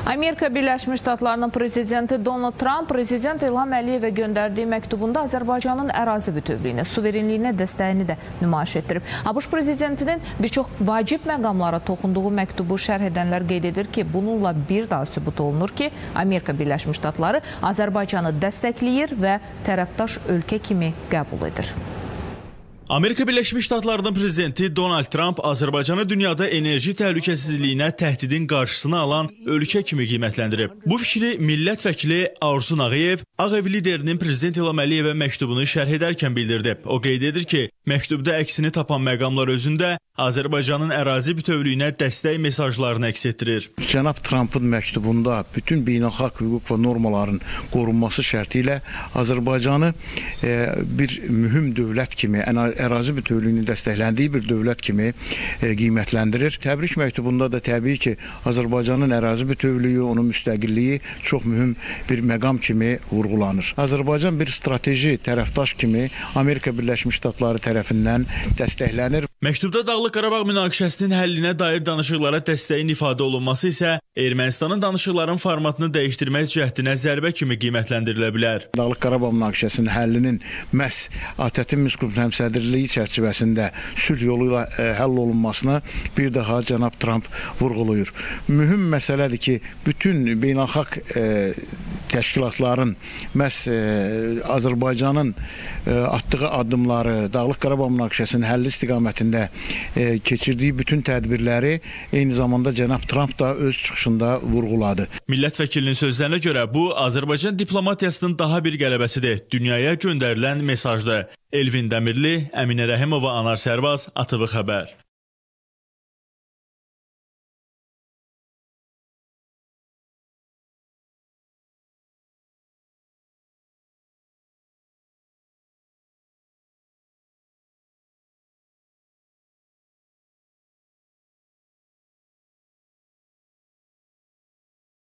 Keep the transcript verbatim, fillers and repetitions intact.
Amerika Birləşmiş Ştatlarının prezidenti Donald Trump, prezident İlham Əliyevə göndərdiyi məktubunda Azərbaycanın ərazi bütövlüyünə, suverenliyinə dəstəyini də nümayiş etdirib. ABŞ prezidentinin bir çox vacib məqamlara toxunduğu məktubu şərh edənlər qeyd edir ki, bununla bir daha sübut olunur ki, Amerika Birləşmiş Ştatları Azərbaycanı dəstəkləyir və tərəfdaş ölkə kimi qəbul edir. Amerika Birləşmiş Ştatlarının prezidenti Donald Trump Azərbaycanı dünyada enerji təhlükəsizliyinə təhdidin qarşısını alan ölkə kimi qiymətləndirib. Bu fikri millət vəkili Arzu Nağıyev Ağ Ev liderinin prezident İlham Əliyevə məktubunu şərh edərkən bildirdi. O qeyd edir ki, məktubda əksini tapan məqamlar özündə Azərbaycanın ərazi bütövlüyünə dəstək mesajlarını əks etdirir. Cənab Trumpın məktubunda bütün beynəlxalq hüquq və normaların qorunması şərti ilə Azərbaycanı e, bir mühüm dövlət kimi, ərazi bütövlüyünün dəstəkləndiyi bir dövlət kimi e, qiymətləndirir. Təbrik məktubunda da təbii ki, Azərbaycanın ərazi bütövlüyü, onun müstəqilliyi çox mühüm bir məqam kimi vurğulanır. Azərbaycan bir strateji tərəfdaş kimi Amerika Birləşmiş Ştatları tərəfindən dəstəklənir. Məktubda Dağlıq Qarabağ münaqişəsinin həllinə dair danışıqlara dəstəyin ifadə olunması isə Ermənistanın danışıqların formatını dəyişdirmək cəhdinə zərbə kimi qiymətləndirilə bilər. Dağlıq Qarabağ münaqişəsinin həllinin məhz ATƏT-in müsbət həmsədrliyi çərçivəsində sülh yolu ilə e, həll olunmasını bir daha cənab Trump vurğulayır. Mühüm məsələdir ki, bütün beynəlxalq e, təşkilatların məhz e, Azərbaycanın e, atdığı addımları, Dağlıq Qarabağ münaqişəsinin həlli istiqamətində e, keçirdiyi bütün tədbirləri eyni zamanda cənab Trump da öz çıxışında vurğuladı. Millət vəkilinin sözlərinə görə bu Azərbaycan diplomatiyasının daha bir qələbəsidir. Dünyaya göndərilən mesajdır. Elvin Dəmirli, Əminə Rəhimova, Anar Sərbaz, A T V Xəbər.